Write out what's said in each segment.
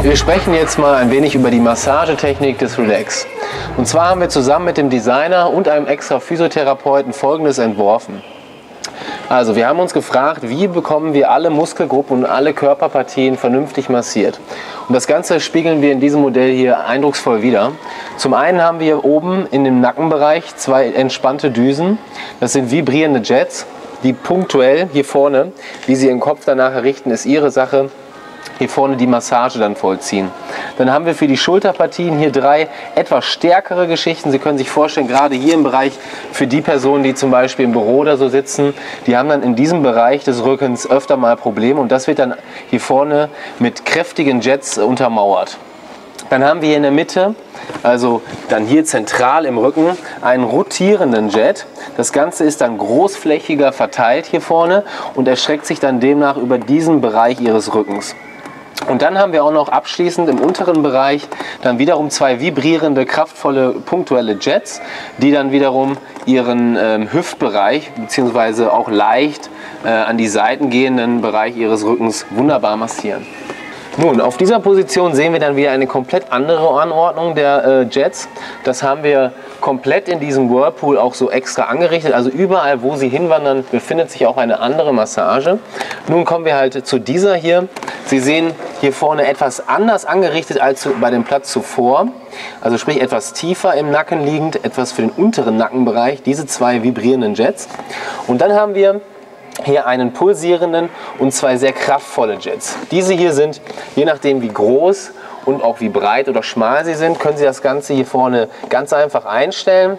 Wir sprechen jetzt mal ein wenig über die Massagetechnik des Relax. Und zwar haben wir zusammen mit dem Designer und einem extra Physiotherapeuten Folgendes entworfen. Also wir haben uns gefragt, wie bekommen wir alle Muskelgruppen und alle Körperpartien vernünftig massiert. Und das Ganze spiegeln wir in diesem Modell hier eindrucksvoll wider. Zum einen haben wir oben in dem Nackenbereich zwei entspannte Düsen. Das sind vibrierende Jets, die punktuell hier vorne, wie sie ihren Kopf danach richten, ist ihre Sache, hier vorne die Massage dann vollziehen. Dann haben wir für die Schulterpartien hier drei etwas stärkere Geschichten. Sie können sich vorstellen, gerade hier im Bereich für die Personen, die zum Beispiel im Büro oder so sitzen, die haben dann in diesem Bereich des Rückens öfter mal Probleme und das wird dann hier vorne mit kräftigen Jets untermauert. Dann haben wir hier in der Mitte, also dann hier zentral im Rücken, einen rotierenden Jet. Das Ganze ist dann großflächiger verteilt hier vorne und erstreckt sich dann demnach über diesen Bereich Ihres Rückens. Und dann haben wir auch noch abschließend im unteren Bereich dann wiederum zwei vibrierende, kraftvolle, punktuelle Jets, die dann wiederum ihren Hüftbereich bzw. auch leicht an die Seiten gehenden Bereich Ihres Rückens wunderbar massieren. Nun, auf dieser Position sehen wir dann wieder eine komplett andere Anordnung der Jets. Das haben wir komplett in diesem Whirlpool auch so extra angerichtet. Also überall, wo Sie hinwandern, befindet sich auch eine andere Massage. Nun kommen wir halt zu dieser hier. Sie sehen hier vorne etwas anders angerichtet als bei dem Platz zuvor. Also sprich etwas tiefer im Nacken liegend, etwas für den unteren Nackenbereich, diese zwei vibrierenden Jets. Und dann haben wir hier einen pulsierenden und zwei sehr kraftvolle Jets. Diese hier sind, je nachdem wie groß und auch wie breit oder schmal sie sind, können Sie das Ganze hier vorne ganz einfach einstellen.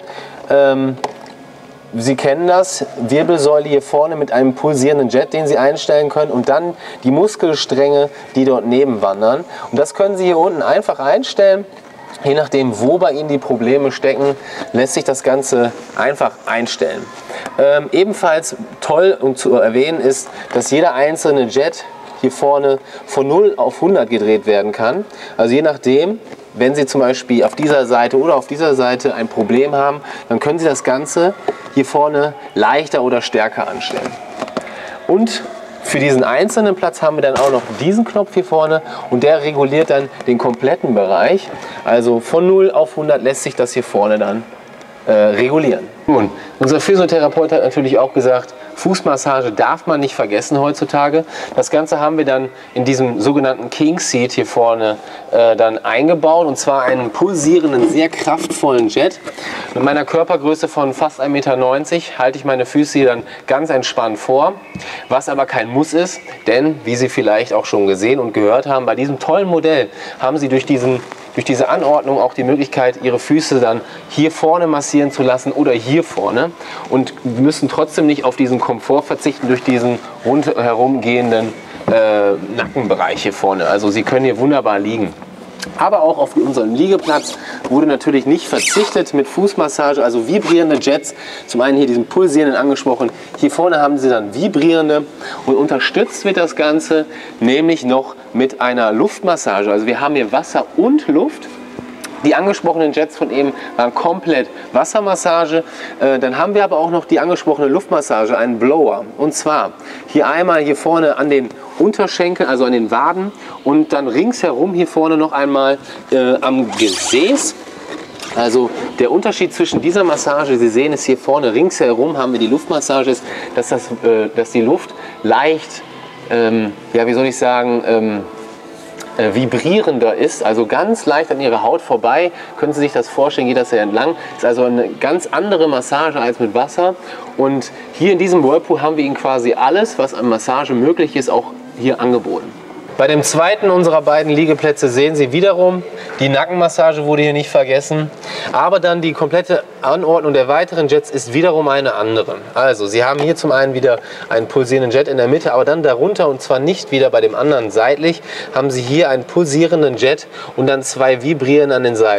Sie kennen das, Wirbelsäule hier vorne mit einem pulsierenden Jet, den Sie einstellen können und dann die Muskelstränge, die dort neben wandern. Und das können Sie hier unten einfach einstellen. Je nachdem, wo bei Ihnen die Probleme stecken, lässt sich das Ganze einfach einstellen. Ebenfalls toll und zu erwähnen ist, dass jeder einzelne Jet hier vorne von 0 auf 100 gedreht werden kann. Also je nachdem, wenn Sie zum Beispiel auf dieser Seite oder auf dieser Seite ein Problem haben, dann können Sie das Ganze hier vorne leichter oder stärker anstellen. Und für diesen einzelnen Platz haben wir dann auch noch diesen Knopf hier vorne und der reguliert dann den kompletten Bereich. Also von 0 auf 100 lässt sich das hier vorne dann regulieren. Nun, unser Physiotherapeut hat natürlich auch gesagt, Fußmassage darf man nicht vergessen heutzutage. Das Ganze haben wir dann in diesem sogenannten King Seat hier vorne dann eingebaut und zwar einen pulsierenden, sehr kraftvollen Jet. Mit meiner Körpergröße von fast 1,90 Meter halte ich meine Füße hier dann ganz entspannt vor, was aber kein Muss ist, denn wie Sie vielleicht auch schon gesehen und gehört haben, bei diesem tollen Modell haben Sie durch diese Anordnung auch die Möglichkeit, Ihre Füße dann hier vorne massieren zu lassen oder hier vorne und müssen trotzdem nicht auf diesen Komfort verzichten durch diesen rundherum gehenden Nackenbereich hier vorne. Also Sie können hier wunderbar liegen. Aber auch auf unseren Liegeplatz wurde natürlich nicht verzichtet mit Fußmassage, also vibrierende Jets. Zum einen hier diesen pulsierenden angesprochen. Hier vorne haben Sie dann vibrierende und unterstützt wird das Ganze nämlich noch mit einer Luftmassage. Also wir haben hier Wasser und Luft. Die angesprochenen Jets von eben waren komplett Wassermassage. Dann haben wir aber auch noch die angesprochene Luftmassage, einen Blower. Und zwar hier einmal hier vorne an den Unterschenkeln, also an den Waden und dann ringsherum hier vorne noch einmal am Gesäß. Also der Unterschied zwischen dieser Massage, Sie sehen es hier vorne ringsherum, haben wir die Luftmassage, ist, dass die Luft leicht, ja wie soll ich sagen, vibrierender ist, also ganz leicht an Ihrer Haut vorbei. Können Sie sich das vorstellen, geht das hier entlang. Ist also eine ganz andere Massage als mit Wasser. Und hier in diesem Whirlpool haben wir Ihnen quasi alles, was an Massage möglich ist, auch hier angeboten. Bei dem zweiten unserer beiden Liegeplätze sehen Sie wiederum, die Nackenmassage wurde hier nicht vergessen, aber dann die komplette Anordnung der weiteren Jets ist wiederum eine andere. Also Sie haben hier zum einen wieder einen pulsierenden Jet in der Mitte, aber dann darunter und zwar nicht wieder bei dem anderen seitlich, haben Sie hier einen pulsierenden Jet und dann zwei vibrieren an den Seiten.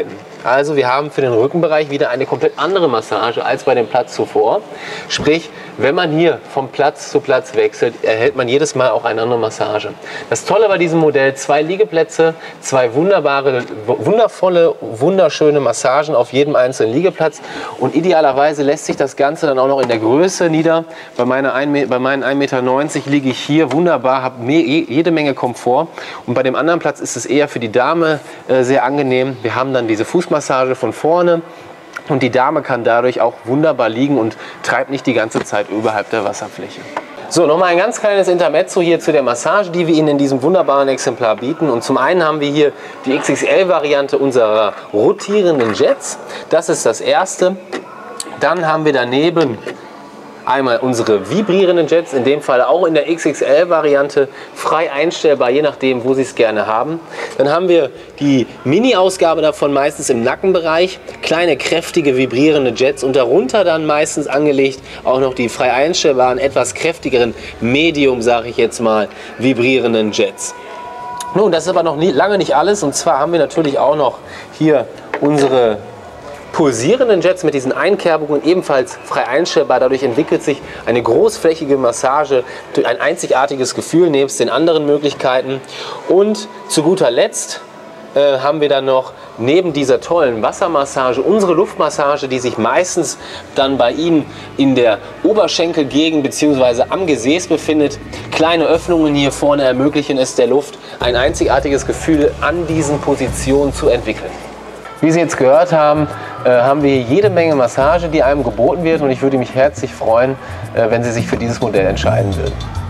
Also wir haben für den Rückenbereich wieder eine komplett andere Massage als bei dem Platz zuvor. Sprich, wenn man hier vom Platz zu Platz wechselt, erhält man jedes Mal auch eine andere Massage. Das Tolle bei diesem Modell, 2 Liegeplätze, 2 wundervolle, wunderschöne Massagen auf jedem einzelnen Liegeplatz. Und idealerweise lässt sich das Ganze dann auch noch in der Größe nieder. Bei meinen 1,90 Meter liege ich hier wunderbar, habe jede Menge Komfort. Und bei dem anderen Platz ist es eher für die Dame sehr angenehm. Wir haben dann diese Fußmassage von vorne. Und die Dame kann dadurch auch wunderbar liegen und treibt nicht die ganze Zeit überhalb der Wasserfläche. So, nochmal ein ganz kleines Intermezzo hier zu der Massage, die wir Ihnen in diesem wunderbaren Exemplar bieten. Und zum einen haben wir hier die XXL-Variante unserer rotierenden Jets. Das ist das erste. Dann haben wir daneben einmal unsere vibrierenden Jets, in dem Fall auch in der XXL-Variante, frei einstellbar, je nachdem, wo Sie es gerne haben. Dann haben wir die Mini-Ausgabe davon, meistens im Nackenbereich, kleine, kräftige, vibrierende Jets und darunter dann meistens angelegt auch noch die frei einstellbaren, etwas kräftigeren, Medium, sage ich jetzt mal, vibrierenden Jets. Nun, das ist aber noch lange nicht alles, und zwar haben wir natürlich auch noch hier unsere pulsierenden Jets mit diesen Einkerbungen, ebenfalls frei einstellbar. Dadurch entwickelt sich eine großflächige Massage, ein einzigartiges Gefühl nebst den anderen Möglichkeiten. Und zu guter Letzt haben wir dann noch neben dieser tollen Wassermassage unsere Luftmassage, die sich meistens dann bei Ihnen in der Oberschenkelgegend bzw. am Gesäß befindet. Kleine Öffnungen hier vorne ermöglichen es der Luft, ein einzigartiges Gefühl an diesen Positionen zu entwickeln. Wie Sie jetzt gehört haben, haben wir hier jede Menge Massage, die einem geboten wird, und ich würde mich herzlich freuen, wenn Sie sich für dieses Modell entscheiden würden.